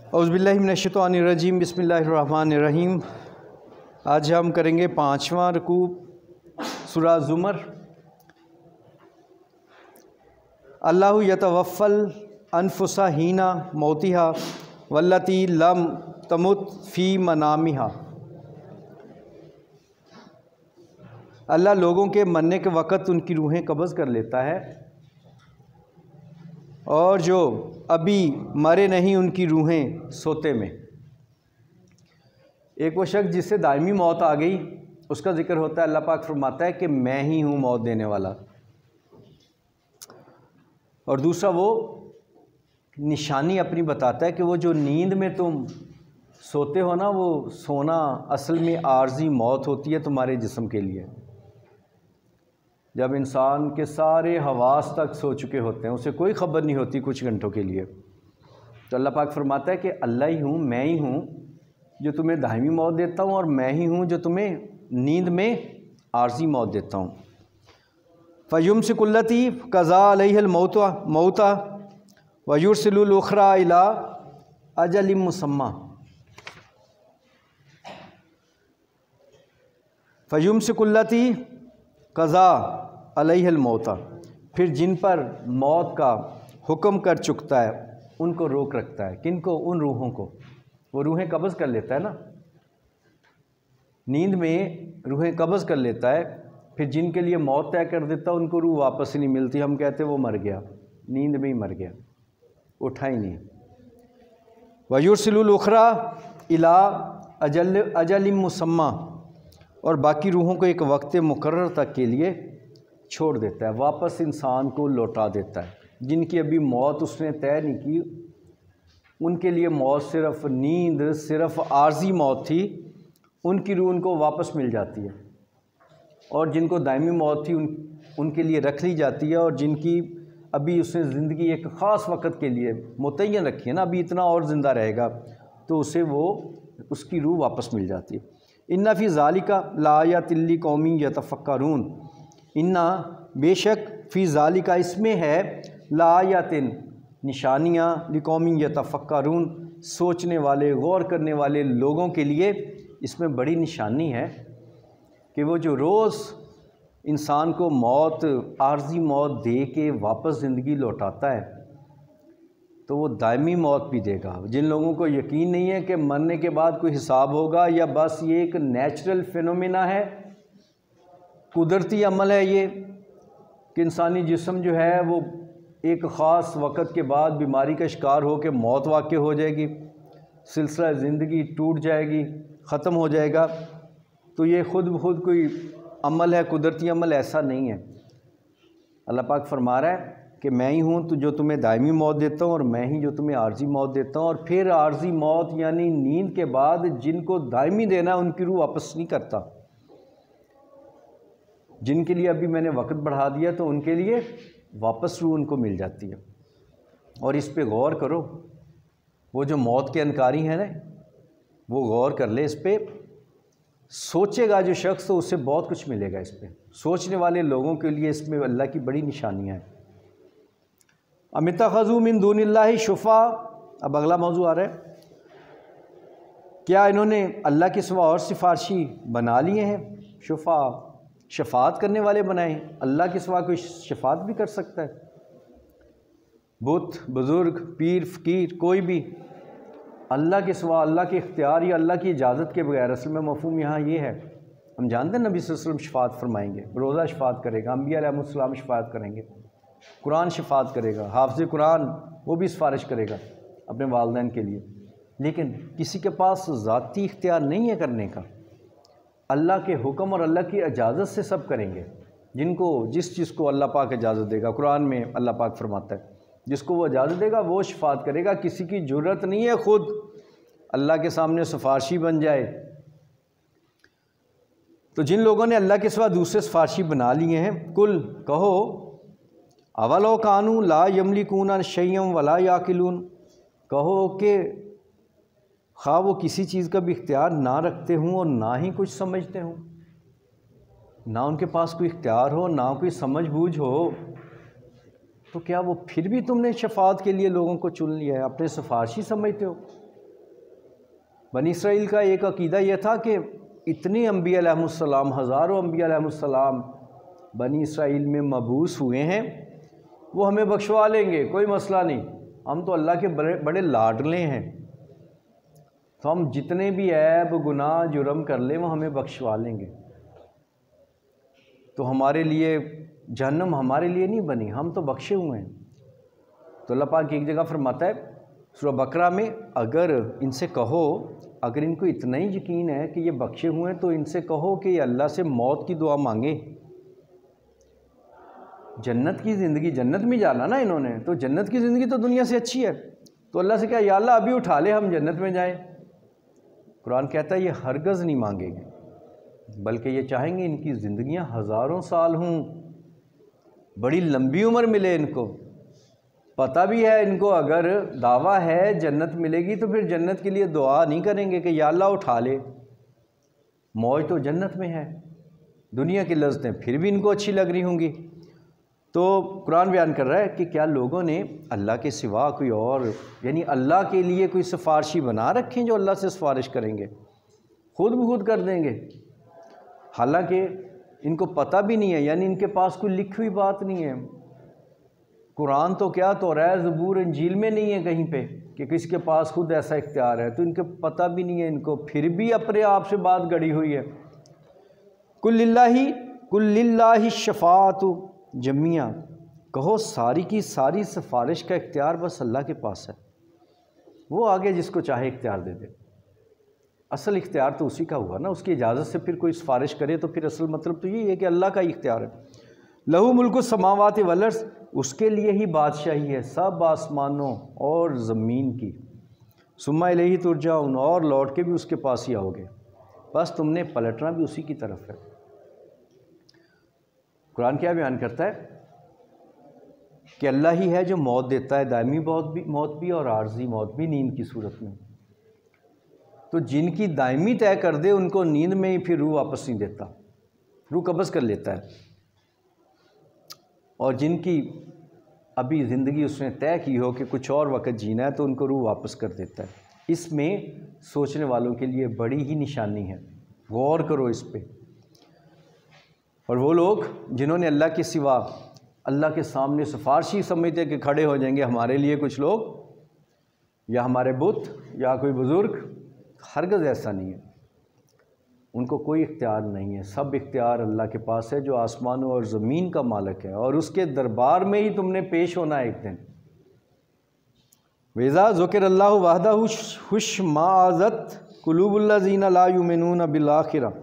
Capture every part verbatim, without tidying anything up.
اعوذ باللہ من الشیطان الرجیم، بسم اللہ الرحمن الرحیم۔ آج ہم کریں گے پانچواں رکوع سورہ زمر۔ اللہ یتوفی الانفس حین موتہا واللتی لم تمت فی منامہا۔ اللہ لوگوں کے مرنے کے وقت ان کی روحیں قبض کر لیتا ہے، اور جو ابھی مرے نہیں ان کی روحیں سوتے میں۔ ایک وہ شخص جس سے دائمی موت آ گئی، اس کا ذکر ہوتا ہے۔ اللہ پاک فرماتا ہے کہ میں ہی ہوں موت دینے والا۔ اور دوسرا وہ نشانی اپنی بتاتا ہے کہ وہ جو نیند میں تم سوتے ہو نا، وہ سونا اصل میں عارضی موت ہوتی ہے تمہارے جسم کے لیے۔ جب انسان کے سارے حواس تک سو چکے ہوتے ہیں، اسے کوئی خبر نہیں ہوتی کچھ گھنٹوں کے لیے، تو اللہ پاک فرماتا ہے کہ اللہ ہی ہوں، میں ہی ہوں جو تمہیں دائمی موت دیتا ہوں، اور میں ہی ہوں جو تمہیں نیند میں عارضی موت دیتا ہوں۔ فَيُمْسِكُ الَّتِي قَضَىٰ عَلَيْهَا الْمَوْتَ مَوْتًا وَيُرْسِلُ الْأُخْرَىٰ إِلَىٰ أَجَلٍ مُّسَمًّى۔ فَيُمْسِكُ الَّتِي قَضَىٰ عَلَيْهَا الْمَوْتَ، پھر جن پر موت کا حکم کر چکتا ہے ان کو روک رکھتا ہے۔ کن کو؟ ان روحوں کو۔ وہ روحیں قبض کر لیتا ہے نا، نیند میں روحیں قبض کر لیتا ہے، پھر جن کے لیے موت طے کر دیتا ہے ان کو روح واپس ہی نہیں ملتی۔ ہم کہتے ہیں وہ مر گیا، نیند میں ہی مر گیا، اٹھا ہی نہیں۔ وَيُرْسِلُ الْأُخْرَىٰ إِلَىٰ أَجَلٍ أَجَلٍ مُّسَمًّى، اور باقی روحوں کو ایک وقت مقرر تک کے لیے چھوڑ دیتا ہے، واپس انسان کو لوٹا دیتا ہے۔ جن کی ابھی موت اس نے طے نہیں کی، ان کے لیے موت صرف نیند، صرف عارضی موت تھی، ان کی روح ان کو واپس مل جاتی ہے۔ اور جن کو دائمی موت تھی ان ان کے لیے رکھ لی جاتی ہے، اور جن کی ابھی اس نے زندگی ایک خاص وقت کے لیے متعین رکھی ہے نا، ابھی اتنا اور زندہ رہے گا، تو اسے وہ اس کی روح واپس مل جاتی ہے۔ اِنَّ فِي ذَلِكَ لَآیَاتٍ لِقَوْمٍ یَتَفَکَّرُونَ، اِنَّ بے شک فی ذَلِكَ اس میں ہے لَآیَاتٍ نشانیاں، لِقَوْمٍ یَتَفَکَّرُونَ سوچنے والے، غور کرنے والے لوگوں کے لیے اس میں بڑی نشانی ہے کہ وہ جو روز انسان کو موت، عارضی موت دے کے واپس زندگی لوٹاتا ہے، تو وہ دائمی موت بھی دے گا۔ جن لوگوں کو یقین نہیں ہے کہ مرنے کے بعد کوئی حساب ہوگا، یا بس یہ ایک نیچرل فینومینا ہے، قدرتی عمل ہے یہ، کہ انسانی جسم جو ہے وہ ایک خاص وقت کے بعد بیماری کا شکار ہو کے موت واقع ہو جائے گی، سلسلہ زندگی ٹوٹ جائے گی، ختم ہو جائے گا، تو یہ خود بخود کوئی عمل ہے، قدرتی عمل ایسا نہیں ہے۔ اللہ پاک فرما رہا ہے کہ میں ہی ہوں تو جو تمہیں دائمی موت دیتا ہوں، اور میں ہی جو تمہیں عارضی موت دیتا ہوں۔ اور پھر عارضی موت یعنی نیند کے بعد جن کو دائمی دینا ہے ان کی روح واپس نہیں کرتا۔ جن کے لیے ابھی میں نے وقت بڑھا دیا تو ان کے لیے واپس روح ان کو مل جاتی ہے۔ اور اس پہ غور کرو، وہ جو موت کے انکاری ہیں نا، وہ غور کر لے اس پہ، سوچے گا جو شخص تو اسے بہت کچھ ملے گا۔ اس پہ سوچنے والے لوگوں کے لیے اس میں اللہ کی بڑی نشانیاں ہیں۔ ام اتخذوا من دون اللہ شفعاء، اب اگلا موضوع آ رہا ہے، کیا انہوں نے اللہ کے سوا اور سفارشی بنا لیے ہیں؟ شفعاء، شفاعت کرنے والے بنائے ہیں۔ اللہ کے سوا کوئی شفاعت بھی کر سکتا ہے؟ بت، بزرگ، پیر، فقیر، کوئی بھی اللہ کے سوا، اللہ کے اختیار یا اللہ کی اجازت کے بغیر، اصل میں مفہوم یہاں یہ ہے، ہم جانتے ہیں نبی صلی اللہ علیہ وسلم شفاعت فرمائیں گے، روزہ شفاعت کرے گا، انبیاء علیہ السلام شفاعت کریں گے، قرآن شفاعت کرے گا، حافظ قرآن وہ بھی سفارش کرے گا اپنے والدین کے لیے، لیکن کسی کے پاس ذاتی اختیار نہیں ہے کرنے کا۔ اللہ کے حکم اور اللہ کی اجازت سے سب کریں گے، جن کو جس چیز کو اللہ پاک اجازت دے گا۔ قرآن میں اللہ پاک فرماتا ہے جس کو وہ اجازت دے گا وہ شفاعت کرے گا۔ کسی کی جرت نہیں ہے خود اللہ کے سامنے سفارشی بن جائے۔ تو جن لوگوں نے اللہ کے سوا دوسرے سفارشی بنا لیے ہیں، کل کہو اولو کانوا لا یملکون شیئا ولا یعقلون، کہو کہ خواہ وہ کسی چیز کا بھی اختیار نہ رکھتے ہوں اور نہ ہی کچھ سمجھتے ہوں، نہ ان کے پاس کوئی اختیار ہو، نہ کوئی سمجھ بوجھ ہو، تو کیا وہ پھر بھی تم نے شفاعت کے لیے لوگوں کو چن لیا ہے، اپنے سفارشی سمجھتے ہو؟ بنی اسرائیل کا ایک عقیدہ یہ تھا کہ اتنے انبیاء علیہ السلام، ہزاروں انبیاء علیہ السلام بنی اسرائیل میں مبعوث ہوئے ہیں، وہ ہمیں بخشوا لیں گے، کوئی مسئلہ نہیں، ہم تو اللہ کے بڑے بڑے لاڈلے ہیں، تو ہم جتنے بھی عیب گناہ جرم کر لیں وہ ہمیں بخشوا لیں گے، تو ہمارے لیے جہنم ہمارے لیے نہیں بنی، ہم تو بخشے ہوئے ہیں۔ تو اللہ پاک ایک جگہ فرماتا ہے سورہ بقرہ میں، اگر ان سے کہو، اگر ان کو اتنا ہی یقین ہے کہ یہ بخشے ہوئے ہیں تو ان سے کہو کہ یہ اللہ سے موت کی دعا مانگے، جنت کی زندگی، جنت میں جانا نا انہوں نے، تو جنت کی زندگی تو دنیا سے اچھی ہے، تو اللہ سے کہا یا اللہ ابھی اٹھا لے، ہم جنت میں جائیں۔ قرآن کہتا ہے یہ ہرگز نہیں مانگیں گے، بلکہ یہ چاہیں گے ان کی زندگیاں ہزاروں سال ہوں، بڑی لمبی عمر ملے ان کو۔ پتہ بھی ہے ان کو اگر دعویٰ ہے جنت ملے گی تو پھر جنت کے لیے دعا نہیں کریں گے کہ یا اللہ اٹھا لے، موج تو جنت میں ہے، دنیا کی لذتیں پھر بھی ان کو اچھی لگ رہی ہوں گی۔ تو قرآن بیان کر رہا ہے کہ کیا لوگوں نے اللہ کے سوا کوئی اور، یعنی اللہ کے لیے کوئی سفارشی بنا رکھیں جو اللہ سے سفارش کریں گے، خود بخود کر دیں گے، حالانکہ ان کو پتہ بھی نہیں ہے، یعنی ان کے پاس کوئی لکھی ہوئی بات نہیں ہے۔ قرآن تو کیا تورات زبور انجیل میں نہیں ہے کہیں پہ کہ کس کے پاس خود ایسا اختیار ہے، تو ان کو پتہ بھی نہیں ہے، ان کو پھر بھی اپنے آپ سے بات گڑی ہوئی ہے۔ کل للہ کل للہ الشفاعۃ جمیعا، کہو ساری کی ساری سفارش کا اختیار بس اللہ کے پاس ہے، وہ آگے جس کو چاہے اختیار دے دے، اصل اختیار تو اسی کا ہوا نا، اس کی اجازت سے پھر کوئی سفارش کرے تو پھر اصل مطلب تو یہی ہے کہ اللہ کا ہی اختیار ہے۔ لہو ملک السماوات والارض، اس کے لیے ہی بادشاہی ہے سب آسمانوں اور زمین کی، ثم الیہ ترجعون، اور لوٹ کے بھی اس کے پاس ہی آؤ گے، بس تم نے پلٹنا بھی اسی کی طرف ہے۔ قرآن کیا بیان کرتا ہے کہ اللہ ہی ہے جو موت دیتا ہے، دائمی موت بھی موت بھی اور عارضی موت بھی نیند کی صورت میں، تو جن کی دائمی طے کر دے ان کو نیند میں ہی پھر روح واپس نہیں دیتا، روح قبض کر لیتا ہے، اور جن کی ابھی زندگی اس نے طے کی ہو کہ کچھ اور وقت جینا ہے تو ان کو روح واپس کر دیتا ہے۔ اس میں سوچنے والوں کے لیے بڑی ہی نشانی ہے، غور کرو اس پہ۔ اور وہ لوگ جنہوں نے اللہ کے سوا اللہ کے سامنے سفارشی سمجھتے کہ کھڑے ہو جائیں گے ہمارے لیے کچھ لوگ یا ہمارے بت یا کوئی بزرگ، ہرگز ایسا نہیں ہے، ان کو کوئی اختیار نہیں ہے، سب اختیار اللہ کے پاس ہے جو آسمانوں اور زمین کا مالک ہے، اور اس کے دربار میں ہی تم نے پیش ہونا ہے ایک دن۔ وَإِذَا ذُكِرَ اللَّهُ وَحْدَهُ اشْمَأَزَتْ قُلُوبُ الَّذِينَ لَا يُؤْمِنُونَ بِالْآخِرَةِ۔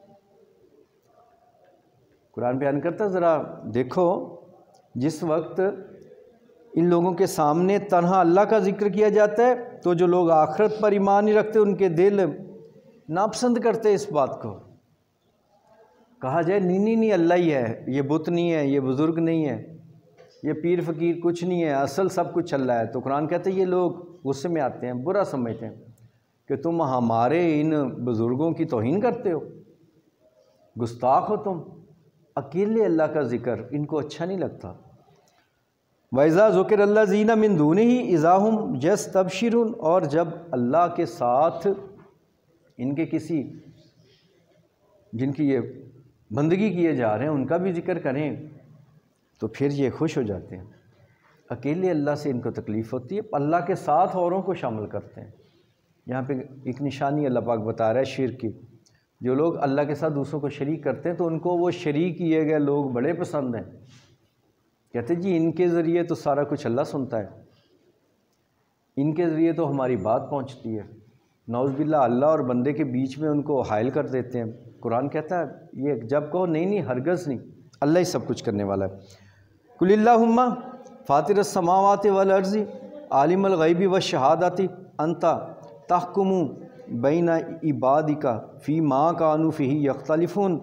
قرآن بیان کرتا ذرا دیکھو، جس وقت ان لوگوں کے سامنے تنہا اللہ کا ذکر کیا جاتا ہے تو جو لوگ آخرت پر ایمان نہیں رکھتے ان کے دل ناپسند کرتے اس بات کو، کہا جائے نہیں نہیں نہیں اللہ ہی ہے، یہ بت نہیں ہے، یہ بزرگ نہیں ہے، یہ پیر فقیر کچھ نہیں ہے، اصل سب کچھ اللہ ہے۔ تو قرآن کہتے ہیں یہ لوگ غصے میں آتے ہیں، برا سمجھتے ہیں کہ تم ہمارے ان بزرگوں کی توہین کرتے ہو، گستاخ ہو تم، اکیلے اللہ کا ذکر ان کو اچھا نہیں لگتا۔ وَإِذَا ذُكِرَ الَّذِينَ مِن دُونِهِ إِذَا هُمْ يَسْتَبْشِرُونَ، اور جب اللہ کے ساتھ ان کے کسی جن کی یہ بندگی کیے جا رہے ہیں ان کا بھی ذکر کریں تو پھر یہ خوش ہو جاتے ہیں۔ اکیلے اللہ سے ان کو تکلیف ہوتی ہے، اللہ کے ساتھ اوروں کو شامل کرتے ہیں۔ یہاں پہ ایک نشانی اللہ پاک بتا رہا ہے شرک کی، جو لوگ اللہ کے ساتھ دوسروں کو شریک کرتے ہیں تو ان کو وہ شریک کیے گئے لوگ بڑے پسند ہیں، کہتے ہیں جی ان کے ذریعے تو سارا کچھ اللہ سنتا ہے، ان کے ذریعے تو ہماری بات پہنچتی ہے، نعوذ باللہ اللہ اور بندے کے بیچ میں ان کو حائل کر دیتے ہیں۔ قرآن کہتا ہے یہ جب کہو نہیں نہیں ہرگز نہیں، اللہ ہی سب کچھ کرنے والا ہے۔ قل اللہم فاطر السماوات والارض عالم الغیب والشہادۃ انت تحکم بین عبادک فی ما کانوا فیہ یختلفون،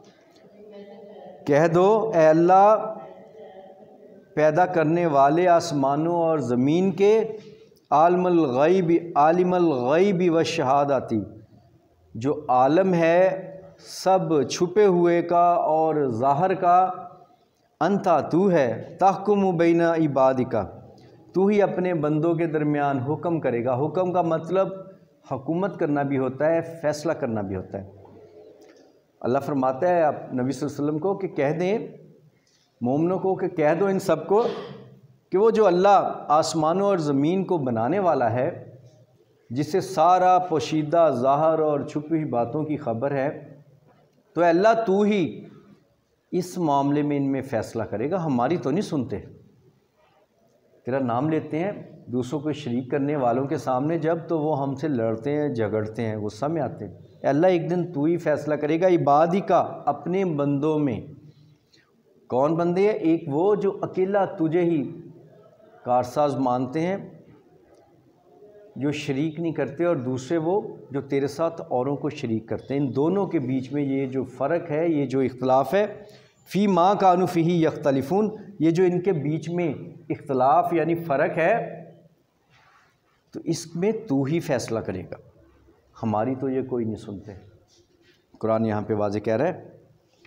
کہہ دو اے اللہ پیدا کرنے والے آسمانوں اور زمین کے، عالم الغیب عالم الغیب والشہادۃ، جو عالم ہے سب چھپے ہوئے کا اور ظاہر کا، انتا تو ہے، تحکم بین عبادک، تو ہی اپنے بندوں کے درمیان حکم کرے گا۔ حکم کا مطلب حکومت کرنا بھی ہوتا ہے، فیصلہ کرنا بھی ہوتا ہے۔ اللہ فرماتا ہے آپ نبی صلی اللہ علیہ وسلم کو کہ کہہ دیں مومنوں کو کہ کہہ دو ان سب کو کہ وہ جو اللہ آسمانوں اور زمین کو بنانے والا ہے، جس سے سارا پوشیدہ ظاہر اور چھپی ہوئی باتوں کی خبر ہے، تو اے اللہ تو ہی اس معاملے میں ان میں فیصلہ کرے گا، ہماری تو نہیں سنتے۔ تیرا نام لیتے ہیں دوسروں کو شریک کرنے والوں کے سامنے جب، تو وہ ہم سے لڑتے ہیں، جھگڑتے ہیں، غصہ میں آتے ہیں۔ اے اللہ ایک دن تو ہی فیصلہ کرے گا عباد ہی کا، اپنے بندوں میں۔ کون بندے ہیں؟ ایک وہ جو اکیلا تجھے ہی کارساز مانتے ہیں، جو شریک نہیں کرتے، اور دوسرے وہ جو تیرے ساتھ اوروں کو شریک کرتے ہیں۔ ان دونوں کے بیچ میں یہ جو فرق ہے، یہ جو اختلاف ہے، فی ما کانوا فیہ یختلفون، یہ جو ان کے بیچ میں اختلاف یعنی فرق ہے، تو اس میں تو ہی فیصلہ کرے گا، ہماری تو یہ کوئی نہیں سنتے۔ قرآن یہاں پہ واضح کہہ رہا ہے۔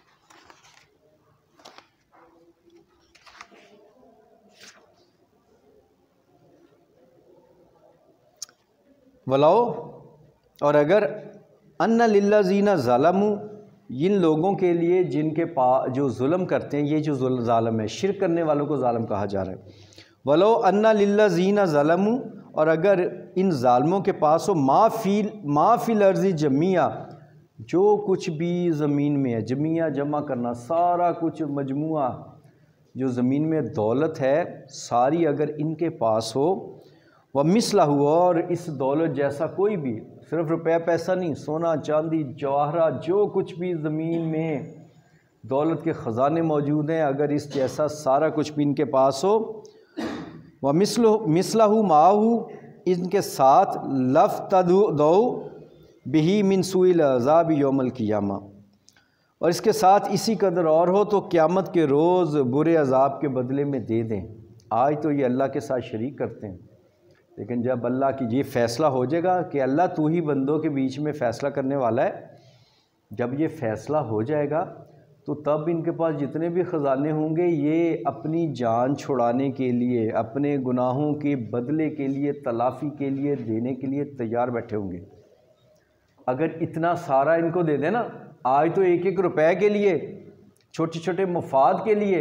ولاؤ، اور اگر ان للذین ظلموا، ان لوگوں کے لیے جن کے پا جو ظلم کرتے ہیں، یہ جو ظالم ہے، شرک کرنے والوں کو ظالم کہا جا رہا ہے۔ ولو ان للذین ظلموا، اور اگر ان ظالموں کے پاس ہو ما فی ما فی الارض جمیعا، جو کچھ بھی زمین میں ہے، جمیعہ جمع کرنا، سارا کچھ مجموعہ جو زمین میں دولت ہے ساری اگر ان کے پاس ہو، وَمِثْلَهُ، اور اس دولت جیسا کوئی بھی، صرف روپے پیسہ نہیں، سونا چاندی جواہرات، جو کچھ بھی زمین میں دولت کے خزانے موجود ہیں، اگر اس جیسا سارا کچھ بھی ان کے پاس ہو، وَمِثْلَهُ مَعَهُ، ان کے ساتھ لَفْتَدَوْا بِهِ مِنْ سُوءِ الْعَذَابِ يَوْمَ الْقِيَامَةِ، اور اس کے ساتھ اسی قدر اور ہو تو قیامت کے روز برے عذاب کے بدلے میں دے دیں۔ آج تو یہ اللہ کے ساتھ شریک کرتے ہیں، لیکن جب اللہ کی یہ فیصلہ ہو جائے گا کہ اللہ تو ہی بندوں کے بیچ میں فیصلہ کرنے والا ہے، جب یہ فیصلہ ہو جائے گا تو تب ان کے پاس جتنے بھی خزانے ہوں گے، یہ اپنی جان چھڑانے کے لیے، اپنے گناہوں کے بدلے کے لیے، تلافی کے لیے دینے کے لیے تیار بیٹھے ہوں گے۔ اگر اتنا سارا ان کو دے دیں نا، آج تو ایک ایک روپے کے لیے، چھوٹے چھوٹے مفاد کے لیے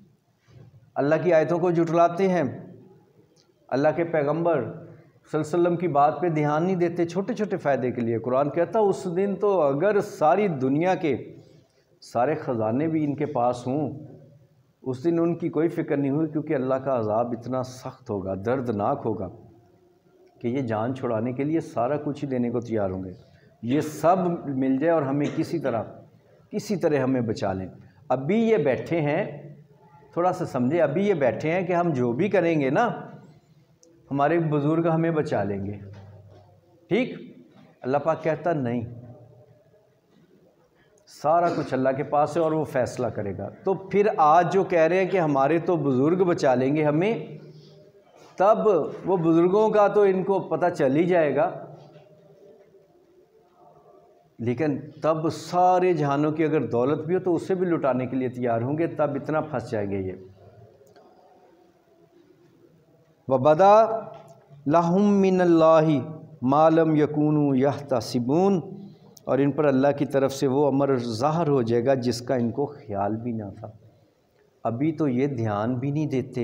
اللہ کی آیتوں کو جھٹلاتے ہیں، اللہ کے پیغمبر صلی اللہ علیہ وسلم کی بات پہ دھیان نہیں دیتے، چھوٹے چھوٹے فائدے کے لیے۔ قرآن کہتا اس دن تو اگر ساری دنیا کے سارے خزانے بھی ان کے پاس ہوں، اس دن ان کی کوئی فکر نہیں ہوئی، کیونکہ اللہ کا عذاب اتنا سخت ہوگا، دردناک ہوگا کہ یہ جان چھڑانے کے لیے سارا کچھ ہی دینے کو تیار ہوں گے۔ یہ سب مل جائے اور ہمیں کسی طرح کسی طرح ہمیں بچا لیں۔ ابھی یہ بیٹھے ہیں، تھوڑا سا سمجھے، ابھی یہ بیٹھے ہیں کہ ہم جو بھی کریں گے نا، ہمارے بزرگ ہمیں بچا لیں گے، ٹھیک؟ اللہ پاک کہتا نہیں، سارا کچھ اللہ کے پاس ہے اور وہ فیصلہ کرے گا۔ تو پھر آج جو کہہ رہے ہیں کہ ہمارے تو بزرگ بچا لیں گے ہمیں، تب وہ بزرگوں کا تو ان کو پتہ چل ہی جائے گا، لیکن تب سارے جہانوں کی اگر دولت بھی ہو تو اسے بھی لٹانے کے لیے تیار ہوں گے، تب اتنا پھنس جائیں گے یہ۔ وَبَدَا لَهُم مِّنَ اللَّهِ مَا لَمْ يَكُونُوا يَحْتَسِبُونَ، اور ان پر اللہ کی طرف سے وہ امر ظاہر ہو جائے گا جس کا ان کو خیال بھی نہ تھا۔ ابھی تو یہ دھیان بھی نہیں دیتے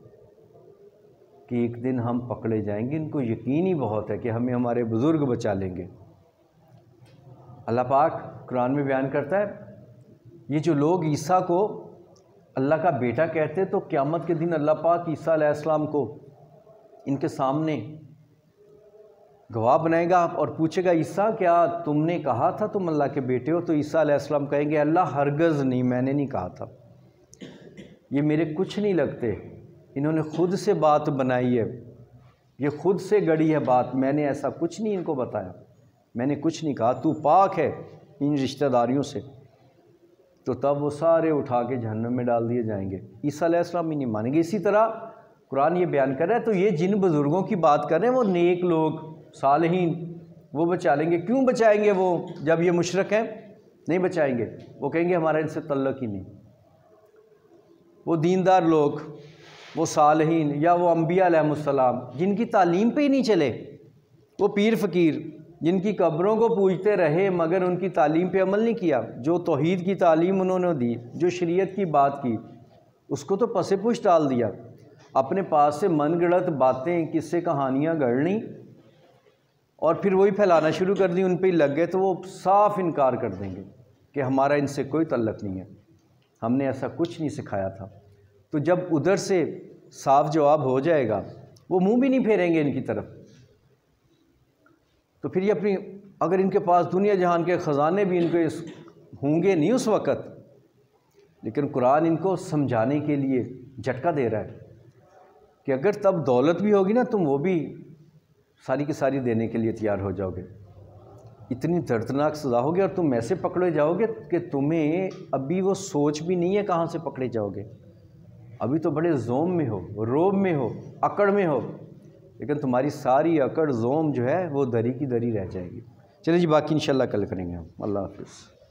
کہ ایک دن ہم پکڑے جائیں گے، ان کو یقین ہی بہت ہے کہ ہمیں ہمارے بزرگ بچا لیں گے۔ اللہ پاک قرآن میں بیان کرتا ہے، یہ جو لوگ عیسیٰ کو اللہ کا بیٹا کہتے، تو قیامت کے دن اللہ پاک عیسیٰ علیہ السلام کو ان کے سامنے گواہ بنائے گا اور پوچھے گا، عیسیٰ کیا تم نے کہا تھا تم اللہ کے بیٹے ہو؟ تو عیسیٰ علیہ السلام کہیں گے، اللہ ہرگز نہیں، میں نے نہیں کہا تھا، یہ میرے کچھ نہیں لگتے، انہوں نے خود سے بات بنائی ہے، یہ خود سے گڑی ہے بات، میں نے ایسا کچھ نہیں ان کو بتایا، میں نے کچھ نہیں کہا، تو پاک ہے ان رشتہ داریوں سے۔ تو تب وہ سارے اٹھا کے جہنم میں ڈال دیے جائیں گے، عیسیٰ علیہ السلام ہی نہیں مانیں گے۔ اسی طرح قرآن یہ بیان کر رہا ہے، تو یہ جن بزرگوں کی بات کر رہے ہیں وہ نیک لوگ، صالحین، وہ بچا لیں گے۔ کیوں بچائیں گے وہ جب یہ مشرک ہیں؟ نہیں بچائیں گے، وہ کہیں گے ہمارا ان سے تعلق ہی نہیں۔ وہ دیندار لوگ، وہ صالحین یا وہ انبیاء علیہ السلام جن کی تعلیم پہ ہی نہیں چلے، وہ پیر فقیر جن کی قبروں کو پوجتے رہے مگر ان کی تعلیم پہ عمل نہیں کیا، جو توحید کی تعلیم انہوں نے دی، جو شریعت کی بات کی، اس کو تو پس پوچھ ڈال دیا، اپنے پاس سے من گڑت باتیں قصے کہانیاں گڑھنی اور پھر وہی پھیلانا شروع کر دی، ان پہ ہی لگ گئے، تو وہ صاف انکار کر دیں گے کہ ہمارا ان سے کوئی تعلق نہیں ہے، ہم نے ایسا کچھ نہیں سکھایا تھا۔ تو جب ادھر سے صاف جواب ہو جائے گا وہ منہ بھی نہیں پھیریں گے ان کی طرف، تو پھر یہ اپنی اگر ان کے پاس دنیا جہان کے خزانے بھی ان کے ہوں گے نہیں اس وقت، لیکن قرآن ان کو سمجھانے کے لیے جھٹکا دے رہا ہے کہ اگر تب دولت بھی ہوگی نا تم وہ بھی ساری کی ساری دینے کے لیے تیار ہو جاؤ گے، اتنی دردناک سزا ہوگی اور تم ایسے پکڑے جاؤ گے کہ تمہیں ابھی وہ سوچ بھی نہیں ہے کہاں سے پکڑے جاؤ گے، ابھی تو بڑے زوم میں ہو، روب میں ہو، اکڑ میں ہو، لیکن تمہاری ساری اکڑ زوم جو ہے وہ دری کی دری رہ جائے گی۔ چلیں جی، باقی انشاءاللہ کل کریں گے ہم۔ اللہ حافظ۔